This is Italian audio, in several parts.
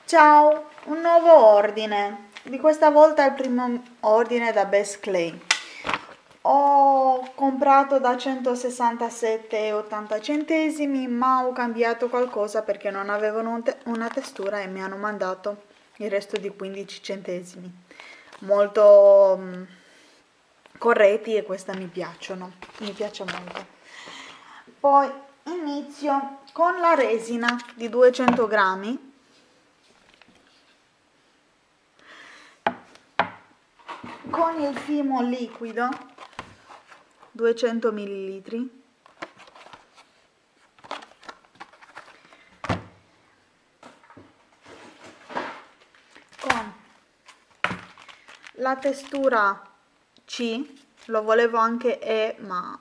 Ciao, un nuovo ordine. Di questa volta è il primo ordine da Best Clay. Ho comprato da 167,80 ma ho cambiato qualcosa perché non avevano una testura e mi hanno mandato il resto di 15 centesimi. Molto corretti e questa mi piacciono, mi piace molto. Poi inizio con la resina di 200 grammi. Con il fimo liquido 200 ml, con la testura C, lo volevo anche E, ma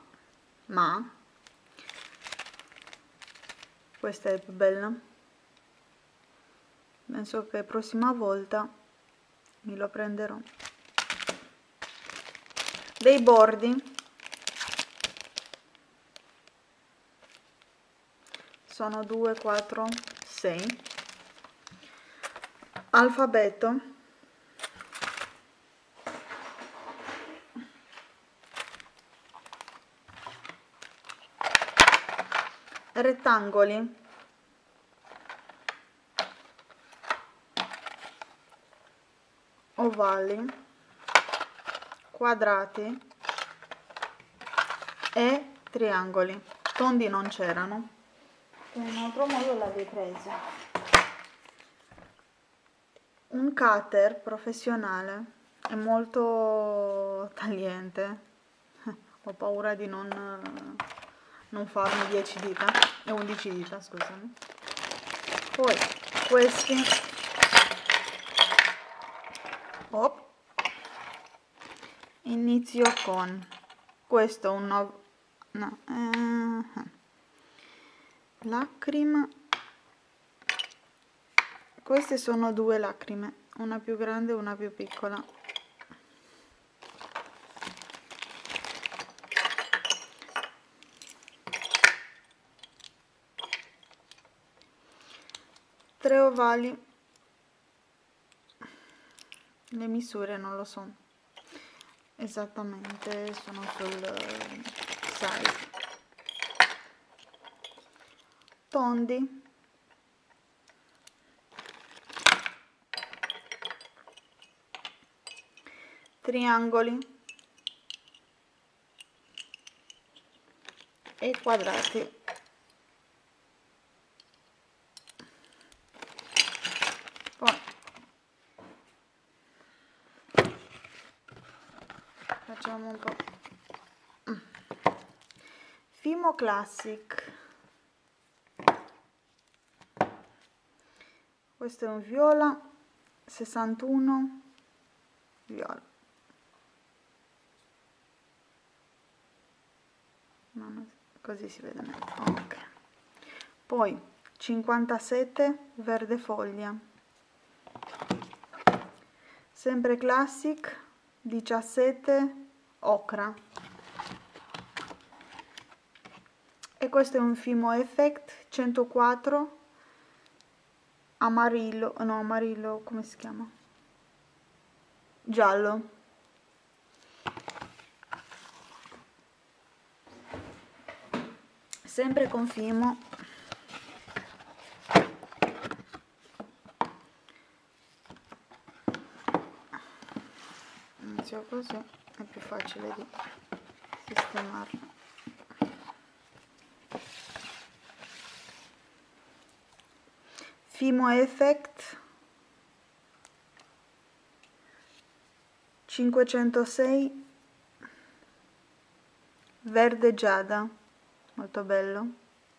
questa è più bella. Penso che prossima volta me lo prenderò. Dei bordi sono 2, 4, 6. Alfabeto, rettangoli, ovali, quadrati e triangoli. Tondi non c'erano. In un altro modo l'avrei presa. Un cutter professionale è molto tagliente. Ho paura di non farmi 10 dita e 11 dita, scusami. Poi questi inizio con questo, lacrima. Queste sono due lacrime, una più grande e una più piccola. Tre ovali. Le misure non lo so esattamente, sono sul size. Tondi. Triangoli e quadrati. Poi facciamo un po'. Fimo Classic. Questo è un viola 61 viola. Così si vede meglio. Ok. Poi 57 verde foglia. Sempre Classic 17 ocra. E questo è un Fimo Effect 104 amarillo, no, amarillo, come si chiama? Giallo. Sempre con Fimo. Inizio così, è più facile di sistemarlo. Fimo Effect 506 verde giada, molto bello.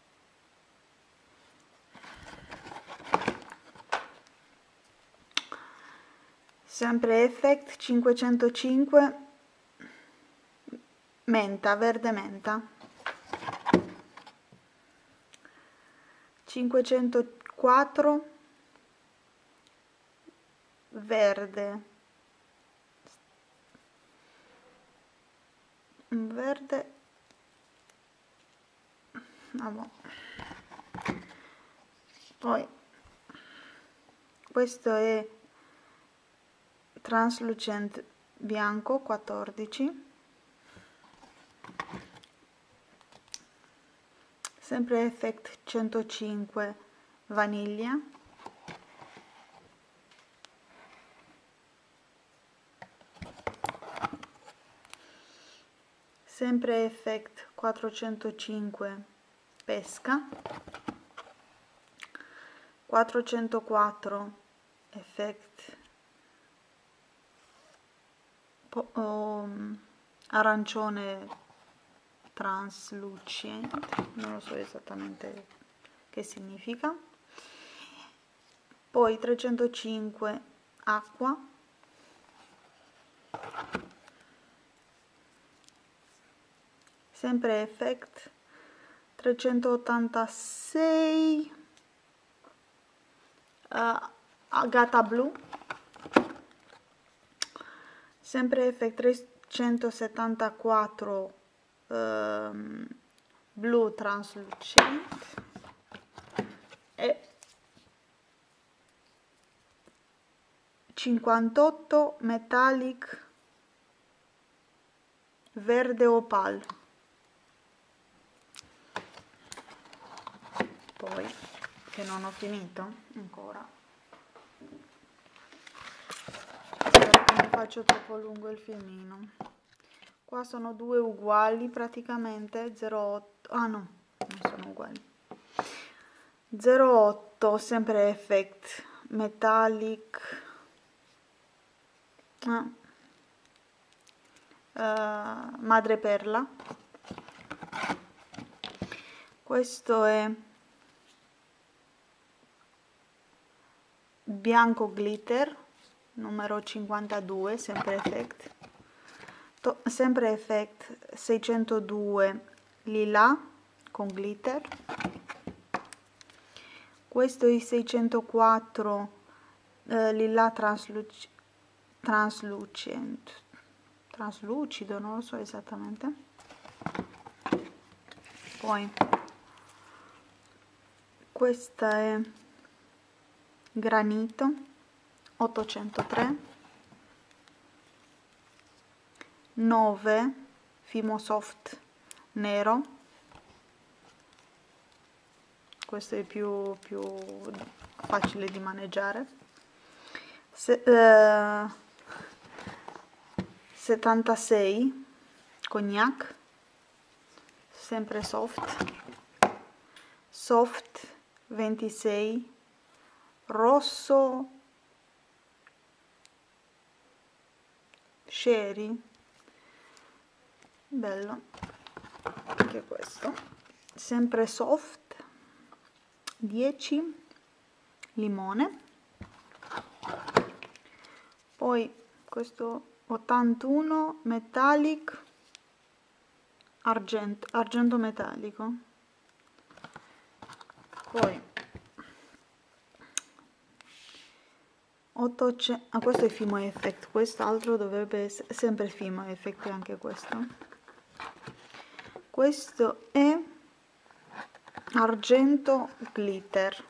Sempre Effect 505 menta, verde menta. 504 verde, verde, poi questo è translucent bianco 14, sempre effect 105 vaniglia, sempre effect 405 pesca, 404 effect arancione translucente, non lo so esattamente che significa, poi 305 acqua, sempre effect 386 agata blu, sempre effect 374 blu translucente e 58 metallic verde opal. Poi, che non ho finito ancora, spero che non faccio troppo lungo il filmino. Qua sono due uguali praticamente, 08, ah no, non sono uguali, 08 sempre effect metallic, madreperla, questo è bianco glitter numero 52, sempre effect, sempre effect 602 lila con glitter, questo è 604 lila traslucido, non lo so esattamente. Poi questa è granito 803, 9 Fimo Soft nero, questo è più facile di maneggiare, 76 cognac, sempre soft 26 rosso sherry, bello anche questo, sempre soft 10 limone, poi questo 81 metallic argento metallico, poi 800, questo è Fimo Effect, quest'altro dovrebbe essere sempre Fimo Effect anche questo. Questo è argento glitter.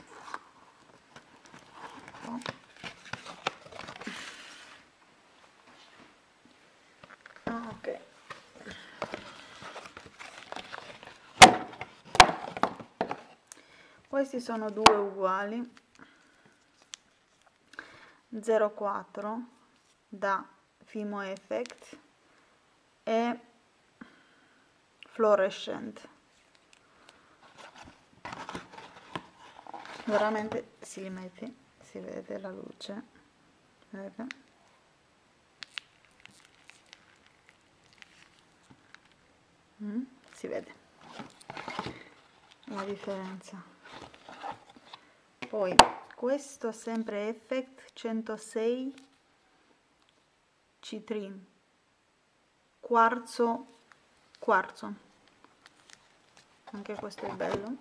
Ok. Questi sono due uguali, 04 da Fimo Effect e Fluorescent. Veramente si li metti, si vede la luce, vedete? Si vede la differenza. Poi questo sempre Effect 106 citrin, quarzo, anche questo è bello.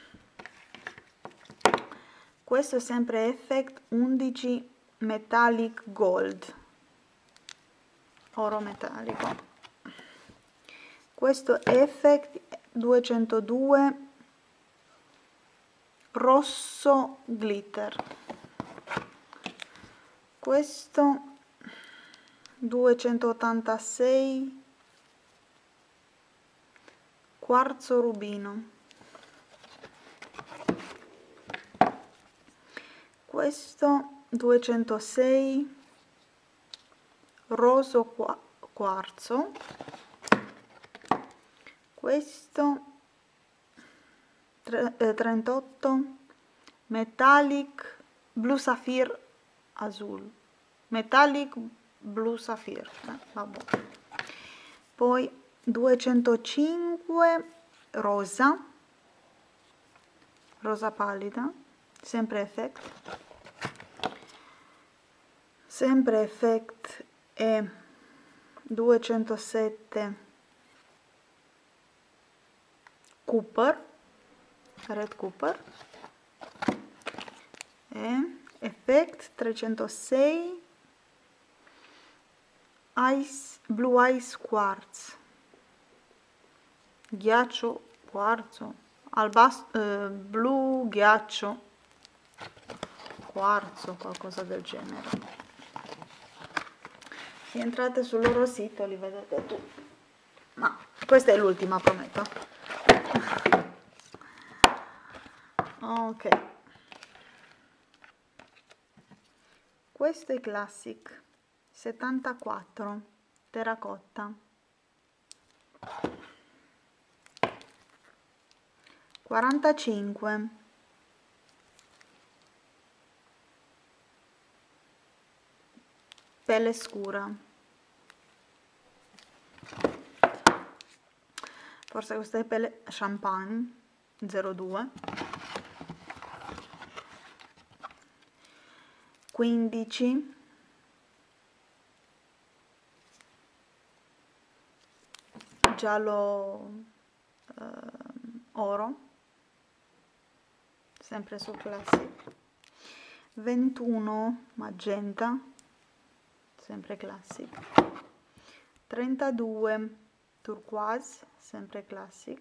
Questo è sempre Effect 11 metallic gold, oro metallico. Questo è Effect 202 rosso glitter. questo 286 quarzo rubino, questo 206 roso quarzo, questo 38 metallic blu saphir azul, metallic blu saphir, vabbè. Poi 205 rosa pallida, sempre effect, e 207 cooper, red cooper, e effect 306 blue ice quartz, ghiaccio quarzo, blu ghiaccio quarzo, qualcosa del genere. Se entrate sul loro sito li vedete tutti, ma questa è l'ultima, prometto. Ok, questo è classic 74 terracotta, 45 pelle scura, forse questa è pelle champagne 02, 15 giallo oro, sempre su classic, 21 magenta, sempre classic, 32 turquoise, sempre classic,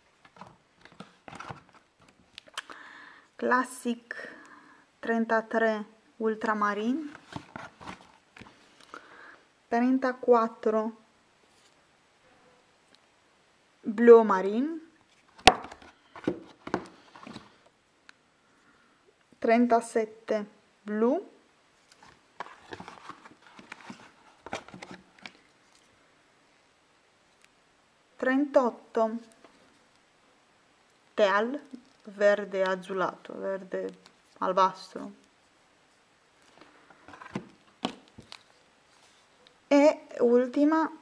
classic 33 ultramarine, 34 blu marine, 37 blu, 38 teal, verde azulato, verde albastro, e ultima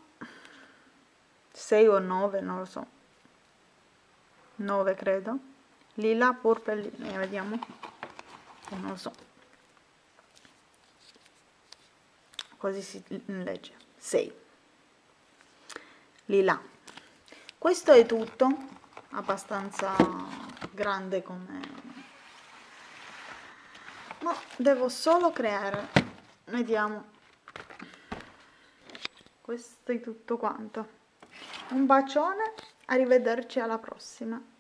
6 o 9, non lo so, 9 credo, lila purple, vediamo, non lo so, così si legge, 6 lila. Questo è tutto, abbastanza grande come, ma devo solo creare, vediamo. Questo è tutto quanto, un bacione, arrivederci alla prossima.